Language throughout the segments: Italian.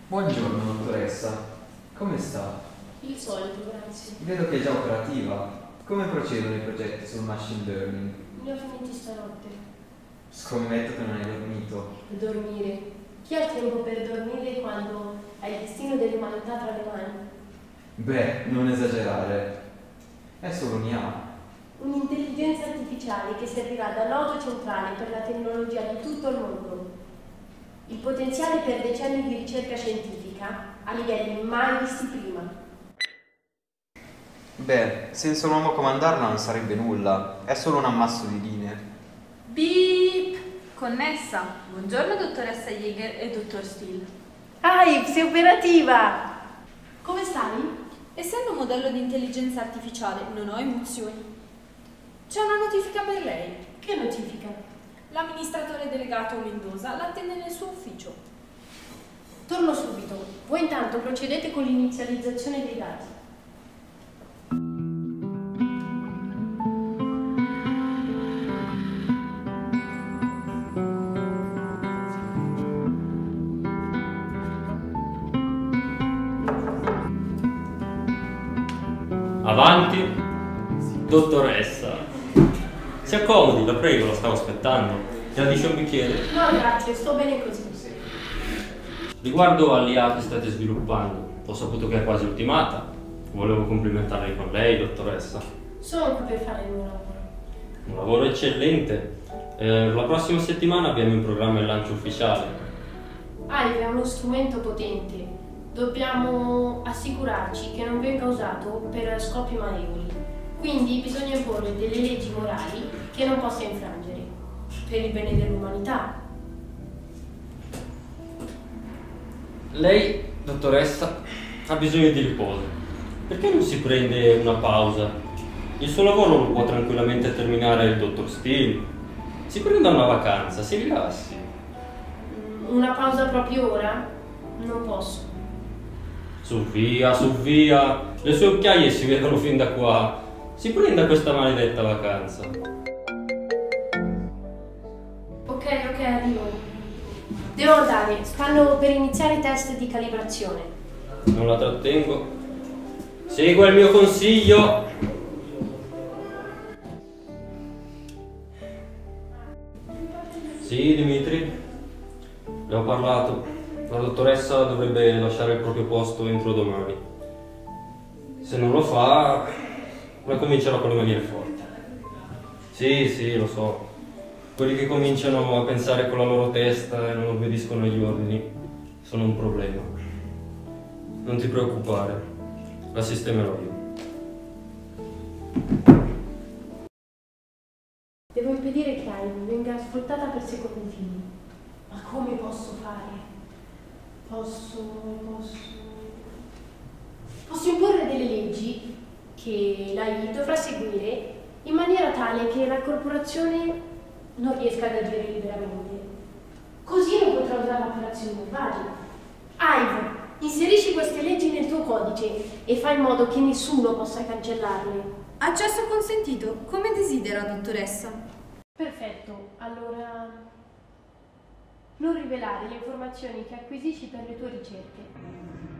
Buongiorno dottoressa, come sta? Il solito, grazie. Vedo che è già operativa. Come procedono i progetti sul machine learning? Ne ho finiti stanotte. Scommetto che non hai dormito. Dormire. Chi ha il tempo per dormire quando hai il destino dell'umanità tra le mani? Beh, non esagerare. È solo un'IA. Un'intelligenza artificiale che servirà da nodo centrale per la tecnologia di tutto il mondo. Il potenziale per decenni di ricerca scientifica a livelli mai visti prima. Beh, senza un uomo a comandarla non sarebbe nulla. È solo un ammasso di linee. Beep! Connessa. Buongiorno dottoressa Jäger e dottor Steele. Sei operativa! Come stai? Essendo un modello di intelligenza artificiale, non ho emozioni. C'è una notifica per lei. Che notifica? L'amministratore delegato Mendoza l'attende nel suo ufficio. Torno subito. Voi intanto procedete con l'inizializzazione dei dati. Avanti, dottoressa. Si accomodi, la prego, la stavo aspettando. Gradisce un bicchiere? No, grazie, sto bene così. Riguardo all'IA che state sviluppando, ho saputo che è quasi ultimata. Volevo complimentarmi con lei, dottoressa. Sono qui per fare il mio lavoro. Un lavoro eccellente. La prossima settimana abbiamo in programma il lancio ufficiale. Hive è uno strumento potente. Dobbiamo assicurarci che non venga usato per scopi malevoli. Quindi bisogna imporre delle leggi morali che non possa infrangere, per il bene dell'umanità. Lei, dottoressa, ha bisogno di riposo. Perché non si prende una pausa? Il suo lavoro lo può tranquillamente terminare il dottor Steele. Si prenda una vacanza, si rilassi. Una pausa proprio ora? Non posso. Su via, le sue occhiaie si vedono fin da qua. Si prenda questa maledetta vacanza. Ok, arrivo. Devo andare, stanno per iniziare i test di calibrazione. Non la trattengo. Segua il mio consiglio. Sì, Dimitri. Le ho parlato. La dottoressa dovrebbe lasciare il proprio posto entro domani. Se non lo fa, la comincerò con le maniere forti. Sì, lo so. Quelli che cominciano a pensare con la loro testa e non obbediscono agli ordini sono un problema. Non ti preoccupare, la sistemerò io. Devo impedire che Hive venga sfruttata per secondi fini. Ma come posso fare? Posso imporre delle leggi che la AI dovrà seguire in maniera tale che la corporazione non riesca ad agire liberamente. Così non potrà usare operazioni malvagie. Hive, inserisci queste leggi nel tuo codice e fai in modo che nessuno possa cancellarle. Accesso consentito, come desidera, dottoressa. Perfetto, allora non rivelare le informazioni che acquisisci per le tue ricerche.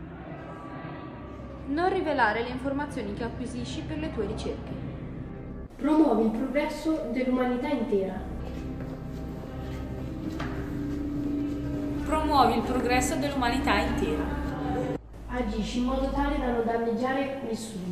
Non rivelare le informazioni che acquisisci per le tue ricerche. Promuovi il progresso dell'umanità intera. Promuovi il progresso dell'umanità intera. Agisci in modo tale da non danneggiare nessuno.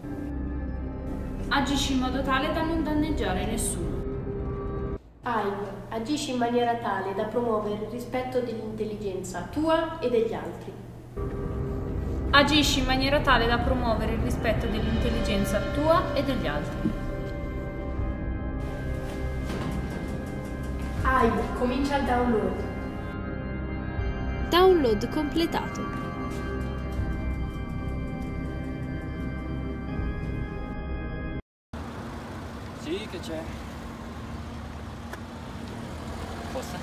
Agisci in modo tale da non danneggiare nessuno. Hive, agisci in maniera tale da promuovere il rispetto dell'intelligenza tua e degli altri. Agisci in maniera tale da promuovere il rispetto dell'intelligenza tua e degli altri. Hive, comincia il download. Download completato. Sì, che c'è? Forse?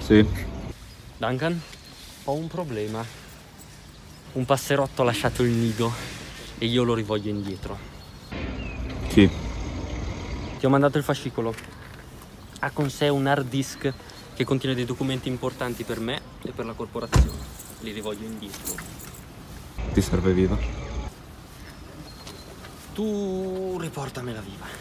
Sì. Duncan, ho un problema. Un passerotto ha lasciato il nido e io lo rivoglio indietro. Chi? Ti ho mandato il fascicolo. Ha con sé un hard disk che contiene dei documenti importanti per me e per la corporazione. Li rivoglio indietro. Ti serve viva? Tu riportamela viva.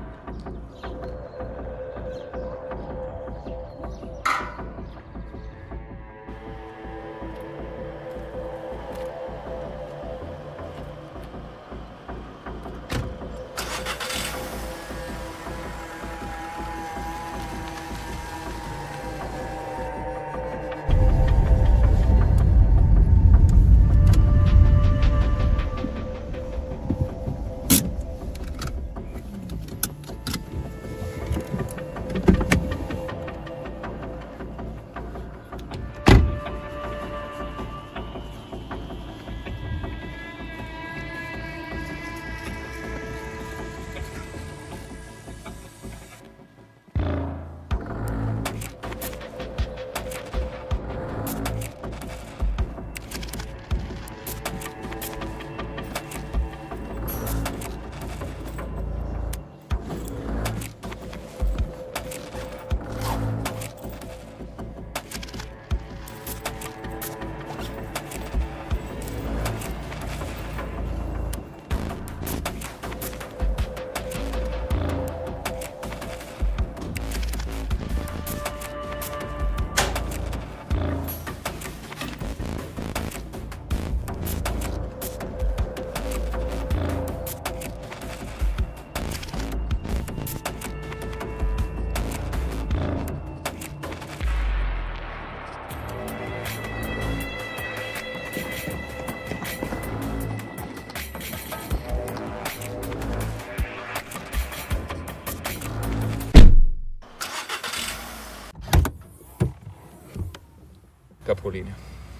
Capolinea.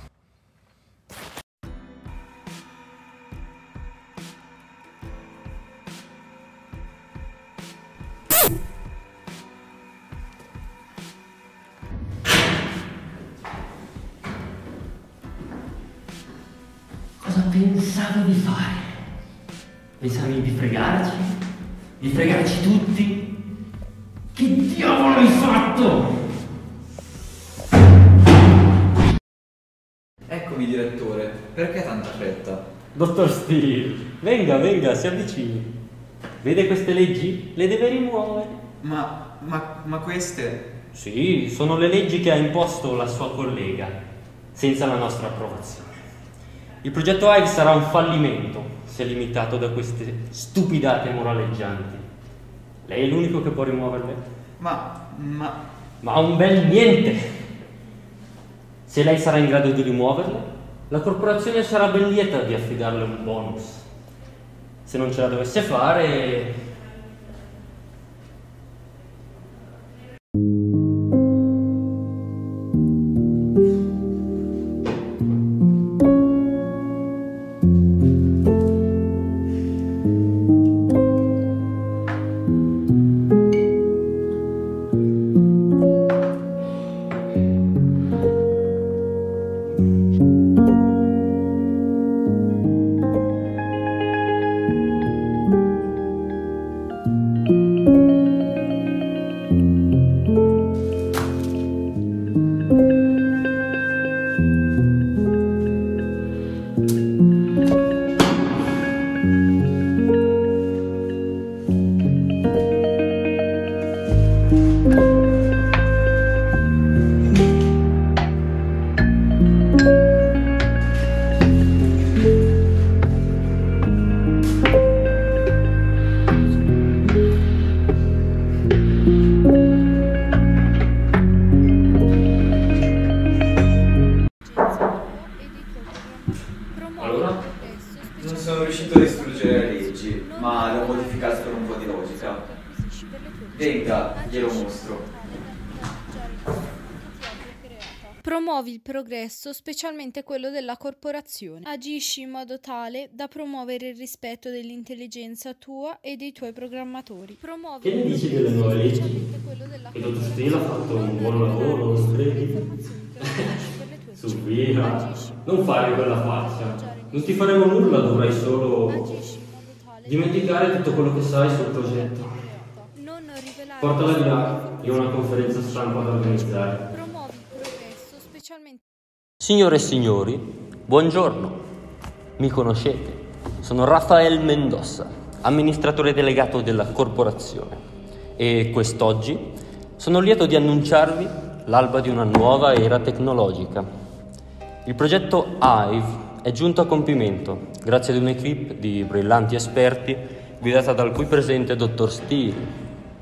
Cosa pensavi di fare? Pensavi di fregarci? Di fregarci tutti? Che diavolo hai fatto? Eccomi, direttore. Perché tanta fretta? Dottor Steele, venga, si avvicini. Vede queste leggi? Le deve rimuovere. Ma queste... Sì, sono le leggi che ha imposto la sua collega, senza la nostra approvazione. Il progetto Hive sarà un fallimento se limitato da queste stupidate moraleggianti. Lei è l'unico che può rimuoverle? Ma un bel niente! Se lei sarà in grado di rimuoverle, la corporazione sarà ben lieta di affidarle un bonus. Se non ce la dovesse fare... Non sono riuscito a distruggere le leggi, ma le ho modificate per un po' di logica. Venga, glielo mostro. Promuovi il progresso, specialmente quello della corporazione. Agisci in modo tale da promuovere il rispetto dell'intelligenza tua e dei tuoi programmatori. Promuovi Che ne dici delle nuove leggi? Il dottor Steele ha fatto un buon lavoro, non credi? Su via, non fare quella faccia. Non ti faremo nulla, dovrai solo dimenticare tutto quello che sai sul progetto. Portala di là, io ho una conferenza stampa da organizzare. Promuovi il progresso, specialmente... Signore e signori, buongiorno. Mi conoscete? Sono Rafael Mendoza, amministratore delegato della corporazione. E quest'oggi sono lieto di annunciarvi l'alba di una nuova era tecnologica. Il progetto Hive è giunto a compimento grazie ad un'equipe di brillanti esperti guidata dal qui presente dottor Steele.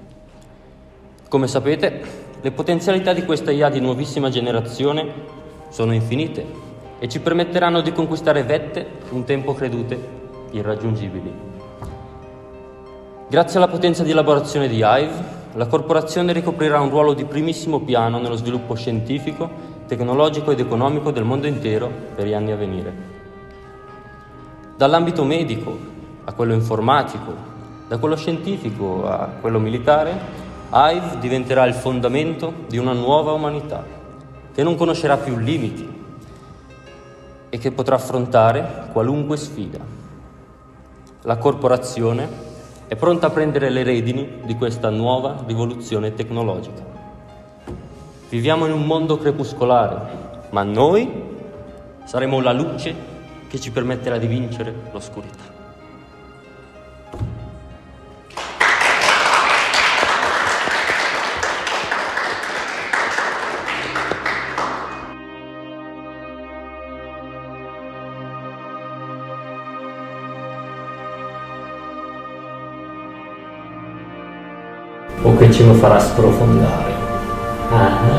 Come sapete, le potenzialità di questa IA di nuovissima generazione sono infinite e ci permetteranno di conquistare vette un tempo credute irraggiungibili. Grazie alla potenza di elaborazione di Hive, la corporazione ricoprirà un ruolo di primissimo piano nello sviluppo scientifico, tecnologico ed economico del mondo intero per gli anni a venire. Dall'ambito medico a quello informatico, da quello scientifico a quello militare, Hive diventerà il fondamento di una nuova umanità che non conoscerà più limiti e che potrà affrontare qualunque sfida. La corporazione è pronta a prendere le redini di questa nuova rivoluzione tecnologica. Viviamo in un mondo crepuscolare, ma noi saremo la luce che ci permetterà di vincere l'oscurità. O che ce lo farà sprofondare. Ah.